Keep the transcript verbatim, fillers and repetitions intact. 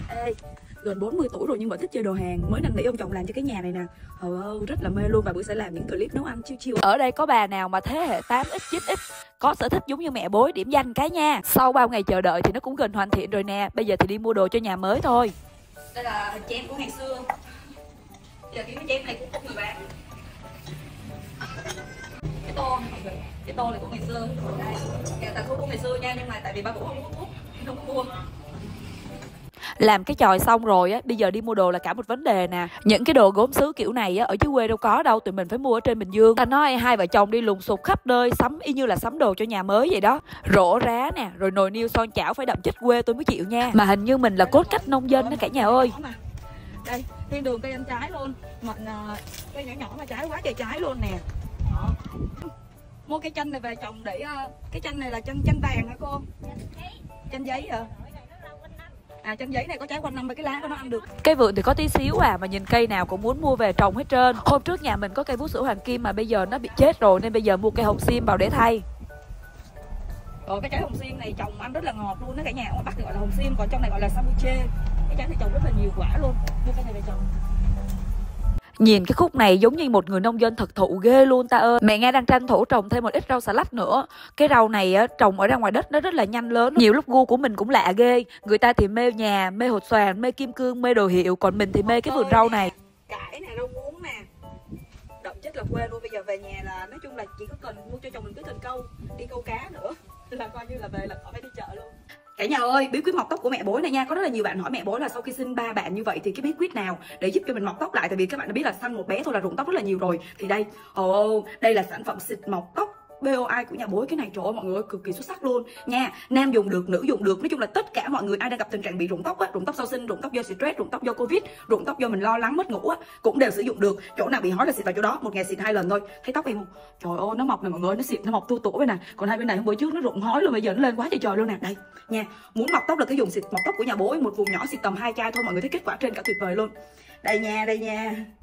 Ê, gần bốn mươi tuổi rồi nhưng vẫn thích chơi đồ Hàn. Mới năn nỉ ông chồng làm cho cái nhà này nè. Trời ơi, rất là mê luôn. Và bữa sẽ làm những clip nấu ăn chiêu chiêu. Ở đây có bà nào mà thế hệ tám x, chín x có sở thích giống như mẹ Bối điểm danh cái nha. Sau bao ngày chờ đợi thì nó cũng gần hoàn thiện rồi nè. Bây giờ thì đi mua đồ cho nhà mới thôi. Đây là hình chén của ngày xưa. Giờ cái chén này cũng có người bán. Cái tô này, cái tô này của ngày xưa. Đây, nhà ta của ngày xưa nha, nhưng mà tại vì ba cũng không có thuốc, không có mua. Làm cái chòi xong rồi á, bây giờ đi mua đồ là cả một vấn đề nè. Những cái đồ gốm sứ kiểu này á, ở dưới quê đâu có đâu, tụi mình phải mua ở trên Bình Dương. Ta nói hai vợ chồng đi lùng sục khắp nơi, sắm y như là sắm đồ cho nhà mới vậy đó. Rổ rá nè, rồi nồi niêu son chảo phải đậm chất quê tôi mới chịu nha. Mà hình như mình là cốt cách nông dân đó cả nhà ơi. Đây, thiên đường cây ăn trái luôn. Mà cây nhỏ nhỏ mà trái quá trời trái luôn nè. Đó. Mua cái chanh này về trồng để cái chanh này là chanh chanh vàng hả cô? Chanh giấy hả? À, chanh giấy này có trái quanh năm, với cái lá của nó ăn được. Cây vườn thì có tí xíu à, mà nhìn cây nào cũng muốn mua về trồng hết trơn. Hôm trước nhà mình có cây vú sữa hoàng kim mà bây giờ nó bị chết rồi, nên bây giờ mua cây hồng xiêm vào để thay. Rồi cái trái hồng xiêm này trồng ăn rất là ngọt luôn đó cả nhà. Ở ngoài Bắc thì gọi là hồng xiêm, còn trong này gọi là sambuche. Cái trái này trồng rất là nhiều quả luôn. Mua cây này về trồng. Nhìn cái khúc này giống như một người nông dân thật thụ ghê luôn ta ơi. Mẹ Nga đang tranh thủ trồng thêm một ít rau xà lách nữa. Cái rau này á, trồng ở ra ngoài đất nó rất là nhanh lớn. Nhiều lúc gu của mình cũng lạ ghê. Người ta thì mê nhà, mê hột xoàn, mê kim cương, mê đồ hiệu. Còn mình thì mê cái vườn rau này. Cải nè, rau muống nè, đậm chất là quê luôn. Bây giờ về nhà là nói chung là chỉ có cần mua cho chồng mình cái cần câu, đi câu cá nữa là coi như là về là khỏi phải đi chợ luôn. Cả nhà ơi, bí quyết mọc tóc của mẹ Bối này nha. Có rất là nhiều bạn hỏi mẹ Bối là sau khi sinh ba bạn như vậy thì cái bí quyết nào để giúp cho mình mọc tóc lại. Tại vì các bạn đã biết là săn một bé thôi là rụng tóc rất là nhiều rồi. Thì đây, oh, đây là sản phẩm xịt mọc tóc bê o i của nhà Bối. Cái này trời ơi mọi người ơi, cực kỳ xuất sắc luôn nha. Nam dùng được, nữ dùng được. Nói chung là tất cả mọi người ai đang gặp tình trạng bị rụng tóc á, rụng tóc sau sinh, rụng tóc do stress, rụng tóc do Covid, rụng tóc do mình lo lắng mất ngủ á, cũng đều sử dụng được. Chỗ nào bị hói là xịt vào chỗ đó, một ngày xịt hai lần thôi. Thấy tóc em không? Trời ơi, nó mọc này mọi người, nó xịt nó mọc tua tủa bên này. Còn hai bên này hôm bữa trước nó rụng hói luôn, bây giờ nó lên quá trời trời luôn nè. Đây nha. Muốn mọc tóc là cái dùng xịt mọc tóc của nhà Bối, một vùng nhỏ xịt tầm hai chai thôi mọi người, thấy kết quả trên cả tuyệt vời luôn. Đây nha, đây nha.